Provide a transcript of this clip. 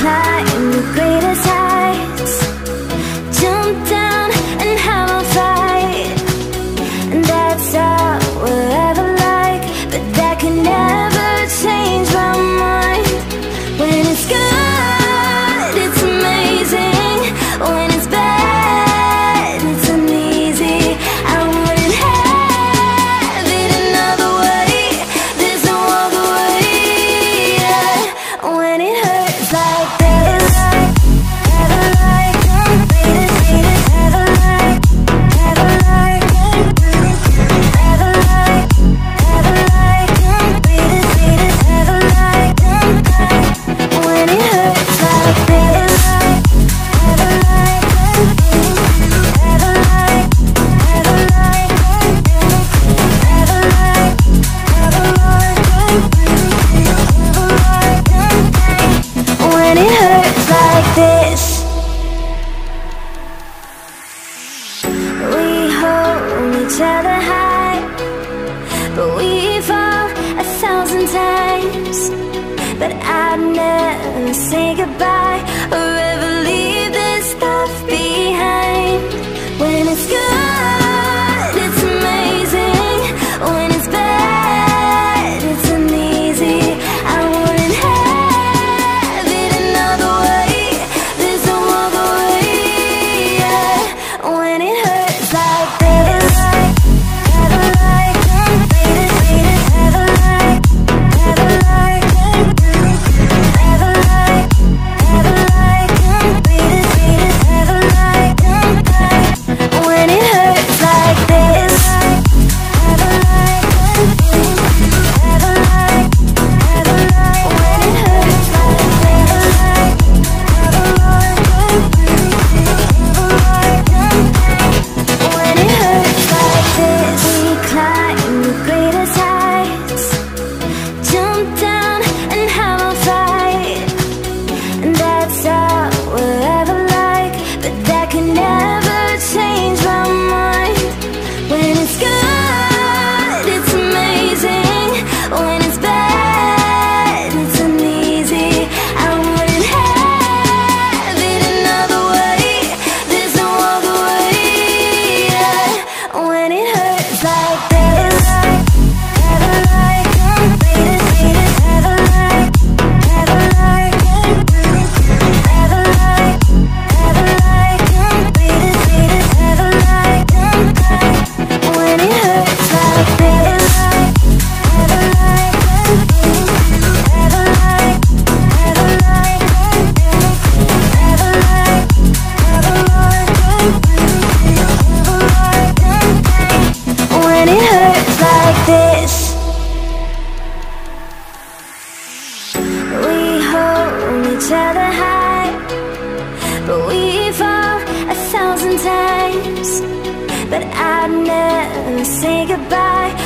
climb the greatest heights, jump down and have a fight. And that's all we'll ever like, but that can never change my mind. When it's good, it's amazing. When it's bad, it's uneasy. I wouldn't have it another way. There's no other way, yeah. When it hurts like this, never like, never like, never like, never like, never like, never like, when it hurts like this, never like, never like, never like, never like, never like, when it hurts like this. We hold each other high, but we fall 1,000 times. But I'd never say goodbye or ever leave this stuff behind. When it's good, it's amazing. When it's bad, it's uneasy. I wouldn't have it another way. There's no other way, yeah. When it hurts like this, never like, never like, never like, never like, never like, never like, when it hurts like this, never like, never like, never like, when it hurts like this, never like, when it hurts like this. We climb the greatest heights, jump down and have a fight. And that's all we'll ever like, but that can never change my mind. When it's good, it's amazing. When it's bad, it's uneasy. I wouldn't have it another way. There's no other way, yeah. When it hurts like this, never like, never like, never like, never like, never like, never like, when it hurts like this, never like, never like, never like, never like, never like, when it hurts like this. We hold each other high, but we fall 1,000 times. But I'd never say goodbye